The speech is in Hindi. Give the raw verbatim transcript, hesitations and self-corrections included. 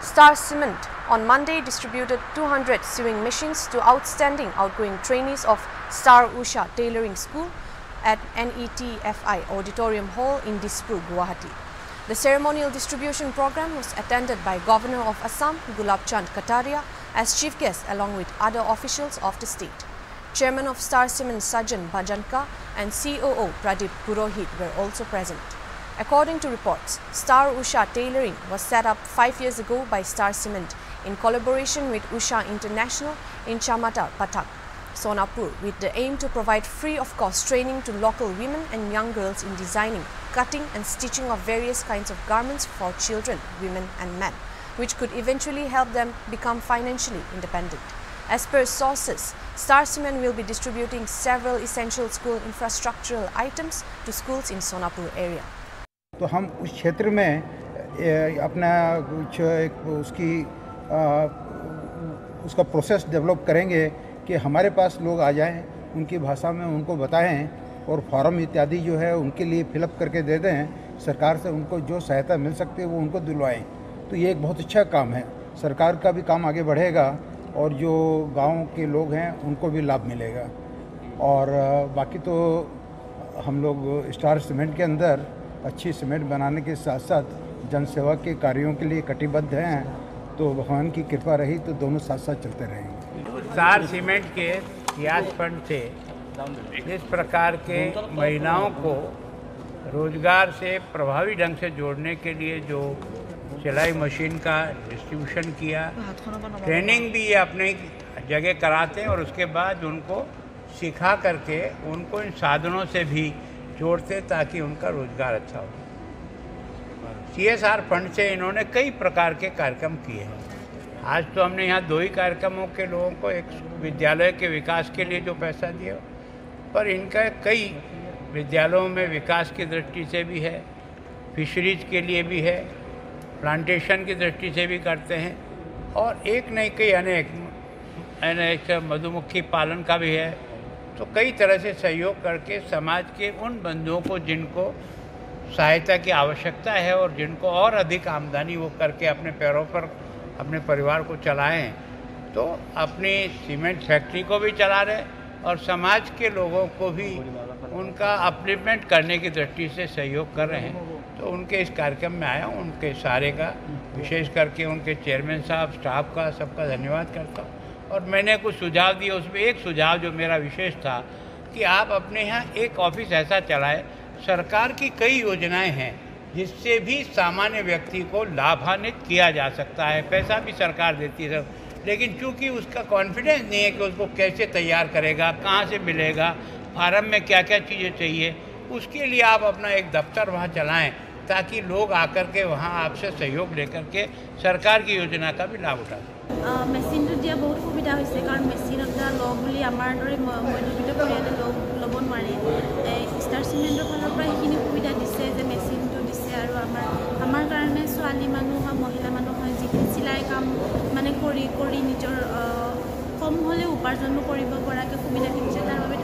Star Cement on Monday distributed two hundred sewing machines to outstanding outgoing trainees of Star Usha Tailoring School at N E T F I Auditorium Hall in Dispur, Guwahati. The ceremonial distribution program was attended by Governor of Assam, Gulab Chand Kataria, as chief guest along with other officials of the state. Chairman of Star Cement Sajan Bhajanka and C O O Pradeep Purohit were also present. According to reports, Star Usha Tailoring was set up five years ago by Star Cement in collaboration with Usha International in Chamata, Patak, Sonapur, with the aim to provide free of cost training to local women and young girls in designing, cutting and stitching of various kinds of garments for children, women and men, which could eventually help them become financially independent. As per sources, Star Cement will be distributing several essential school infrastructural items to schools in Sonapur area. तो हम उस क्षेत्र में अपना कुछ उसकी आ, उसका प्रोसेस डेवलप करेंगे कि हमारे पास लोग आ जाएं, उनकी भाषा में उनको बताएं और फॉर्म इत्यादि जो है उनके लिए फिलअप करके दे दें। सरकार से उनको जो सहायता मिल सकती है वो उनको दिलवाएं। तो ये एक बहुत अच्छा काम है। सरकार का भी काम आगे बढ़ेगा और जो गांव के लोग हैं उनको भी लाभ मिलेगा। और बाकी तो हम लोग स्टार सीमेंट के अंदर अच्छी सीमेंट बनाने के साथ साथ जनसेवा के कार्यों के लिए कटिबद्ध हैं। तो भगवान की कृपा रही तो दोनों साथ साथ चलते रहेंगे। स्टार सीमेंट के सियाज फंड से इस प्रकार के महिलाओं को रोजगार से प्रभावी ढंग से जोड़ने के लिए जो सिलाई मशीन का डिस्ट्रीब्यूशन किया, ट्रेनिंग भी ये अपने जगह कराते हैं और उसके बाद उनको सिखा करके उनको इन साधनों से भी जोड़ते ताकि उनका रोजगार अच्छा हो। सी एस आर फंड से इन्होंने कई प्रकार के कार्यक्रम किए हैं। आज तो हमने यहाँ दो ही कार्यक्रमों के लोगों को, एक विद्यालय के विकास के लिए जो पैसा दिया, पर इनका कई विद्यालयों में विकास की दृष्टि से भी है, फिशरीज के लिए भी है, प्लांटेशन की दृष्टि से भी करते हैं और एक नहीं कई अनेक अनेक मधुमक्खी पालन का भी है। तो कई तरह से सहयोग करके समाज के उन बंधुओं को जिनको सहायता की आवश्यकता है और जिनको और अधिक आमदनी वो करके अपने पैरों पर अपने परिवार को चलाएं, तो अपनी सीमेंट फैक्ट्री को भी चला रहे और समाज के लोगों को भी उनका अपलिफ्टमेंट करने की दृष्टि से सहयोग कर रहे हैं। तो उनके इस कार्यक्रम में आया, उनके सारे का विशेष करके उनके चेयरमैन साहब, स्टाफ का, सबका धन्यवाद करता हूँ। और मैंने कुछ सुझाव दिए, उसमें एक सुझाव जो मेरा विशेष था कि आप अपने यहाँ एक ऑफिस ऐसा चलाएं, सरकार की कई योजनाएं हैं जिससे भी सामान्य व्यक्ति को लाभान्वित किया जा सकता है। पैसा भी सरकार देती है, लेकिन चूंकि उसका कॉन्फिडेंस नहीं है कि उसको कैसे तैयार करेगा, कहाँ से मिलेगा, फार्म में क्या क्या चीज़ें चाहिए, उसके लिए आप अपना एक दफ्तर वहाँ चलाएं ताकि लोग आकर के वहाँ आपसे सहयोग लेकर के सरकार की योजना का भी लाभ उठा सकें। मेसिन तो दिया बहुत सुविधा होइसे कारण मेसिन এটা লগ বুলি আমাৰ দৰে মধ্যবিত্ত পৰিয়ালে লগ ল'ব নোৱাৰে। স্টাৰ চিমেণ্টৰ ফালৰ পৰা সেইখিনি সুবিধা দিছে যে মেচিনটো দিছে আৰু আমাৰ আমাৰ কাৰণে ছোৱালী মানুহ হয়, মহিলা মানুহ হয়, যিখিনি চিলাই কাম মানে কৰি কৰি নিজৰ কম হ'লেও উপাৰ্জন কৰিব পৰাকৈ সুবিধাখিনি দিছে। তাৰ বাবে